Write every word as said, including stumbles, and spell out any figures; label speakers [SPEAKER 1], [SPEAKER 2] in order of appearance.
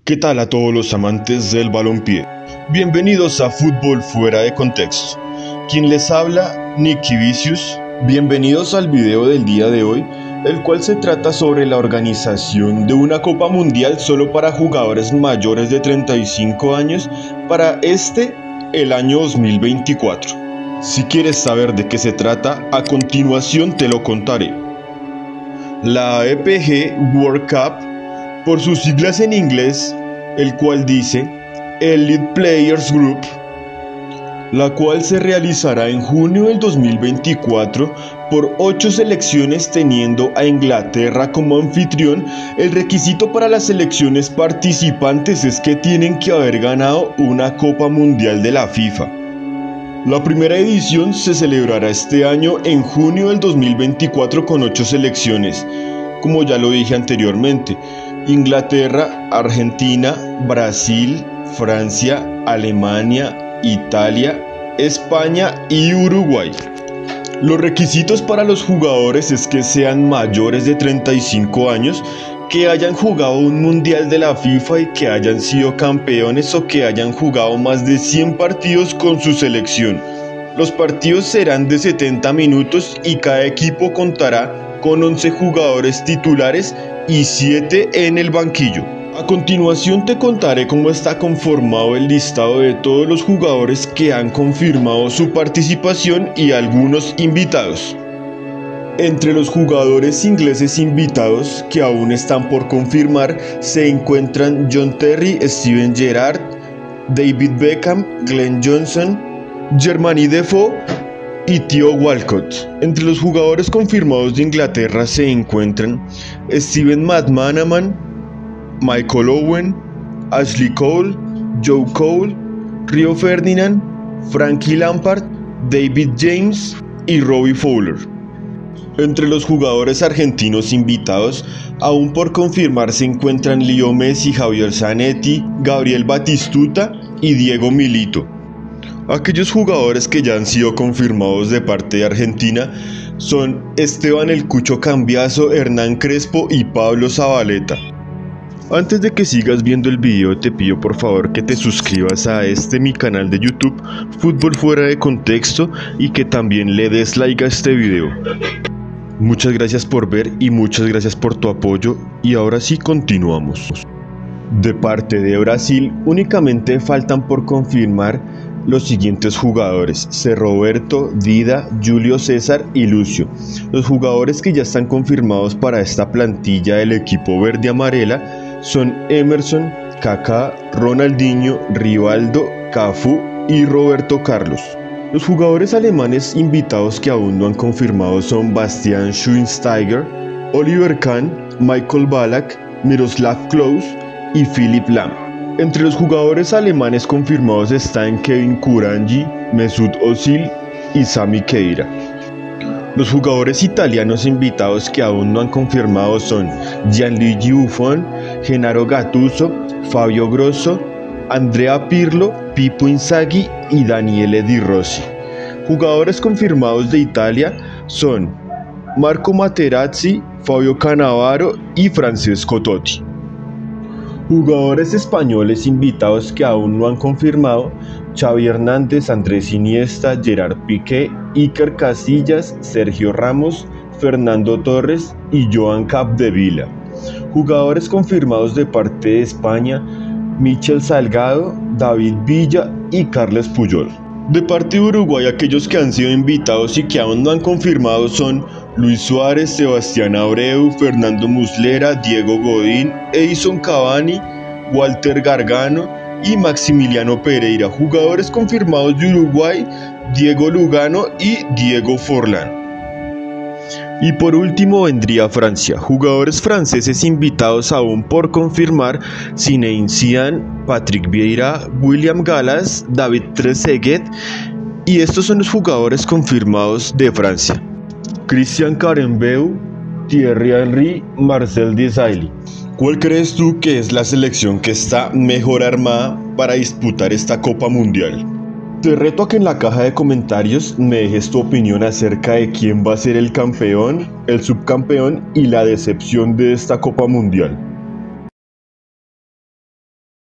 [SPEAKER 1] ¿Qué tal a todos los amantes del balompié? Bienvenidos a Fútbol Fuera de Contexto. Quien les habla, Nicky Vicious. Bienvenidos al video del día de hoy, el cual se trata sobre la organización de una Copa Mundial solo para jugadores mayores de treinta y cinco años para este, el año dos mil veinticuatro. Si quieres saber de qué se trata, a continuación te lo contaré. La E P G World Cup, por sus siglas en inglés, el cual dice Elite Players Group, la cual se realizará en junio del dos mil veinticuatro por ocho selecciones, teniendo a Inglaterra como anfitrión. El requisito para las selecciones participantes es que tienen que haber ganado una Copa Mundial de la FIFA. La primera edición se celebrará este año en junio del dos mil veinticuatro con ocho selecciones, como ya lo dije anteriormente: Inglaterra, Argentina, Brasil, Francia, Alemania, Italia, España y Uruguay. Los requisitos para los jugadores es que sean mayores de treinta y cinco años, que hayan jugado un mundial de la FIFA y que hayan sido campeones o que hayan jugado más de cien partidos con su selección. Los partidos serán de setenta minutos y cada equipo contará con once jugadores titulares y siete en el banquillo. A continuación te contaré cómo está conformado el listado de todos los jugadores que han confirmado su participación y algunos invitados. Entre los jugadores ingleses invitados que aún están por confirmar se encuentran John Terry, Steven Gerrard, David Beckham, Glenn Johnson, Jermaine Defoe y Theo Walcott. Entre los jugadores confirmados de Inglaterra se encuentran Steven McManaman, Michael Owen, Ashley Cole, Joe Cole, Rio Ferdinand, Frankie Lampard, David James y Robbie Fowler. Entre los jugadores argentinos invitados, aún por confirmar, se encuentran Leo Messi, Javier Zanetti, Gabriel Batistuta y Diego Milito. Aquellos jugadores que ya han sido confirmados de parte de Argentina son Esteban El Cucho Cambiaso, Hernán Crespo y Pablo Zabaleta. Antes de que sigas viendo el video, te pido por favor que te suscribas a este mi canal de YouTube, Fútbol Fuera de Contexto, y que también le des like a este video. Muchas gracias por ver y muchas gracias por tu apoyo, y ahora sí continuamos. De parte de Brasil, únicamente faltan por confirmar los siguientes jugadores: C. Roberto, Dida, Julio César y Lucio. Los jugadores que ya están confirmados para esta plantilla del equipo verde amarela son Emerson, Kaká, Ronaldinho, Rivaldo, Cafú y Roberto Carlos. Los jugadores alemanes invitados que aún no han confirmado son Bastian Schweinsteiger, Oliver Kahn, Michael Ballack, Miroslav Klose y Philipp Lahm. Entre los jugadores alemanes confirmados están Kevin Kuranyi, Mesut Özil y Sami Khedira. Los jugadores italianos invitados que aún no han confirmado son Gianluigi Buffon, Gennaro Gattuso, Fabio Grosso, Andrea Pirlo, Pippo Inzaghi y Daniele Di Rossi. Jugadores confirmados de Italia son Marco Materazzi, Fabio Cannavaro y Francesco Totti. Jugadores españoles invitados que aún no han confirmado: Xavi Hernández, Andrés Iniesta, Gerard Piqué, Iker Casillas, Sergio Ramos, Fernando Torres y Joan Capdevila. Jugadores confirmados de parte de España: Michel Salgado, David Villa y Carles Puyol. De parte de Uruguay, aquellos que han sido invitados y que aún no han confirmado son Luis Suárez, Sebastián Abreu, Fernando Muslera, Diego Godín, Edison Cavani, Walter Gargano y Maximiliano Pereira. Jugadores confirmados de Uruguay: Diego Lugano y Diego Forlán. Y por último vendría Francia. Jugadores franceses invitados aún por confirmar: Zinedine Zidane, Patrick Vieira, William Gallas, David Trezeguet. Y estos son los jugadores confirmados de Francia: Christian Karembeu, Thierry Henry, Marcel Desailly. ¿Cuál crees tú que es la selección que está mejor armada para disputar esta Copa Mundial? Te reto a que en la caja de comentarios me dejes tu opinión acerca de quién va a ser el campeón, el subcampeón y la decepción de esta Copa Mundial.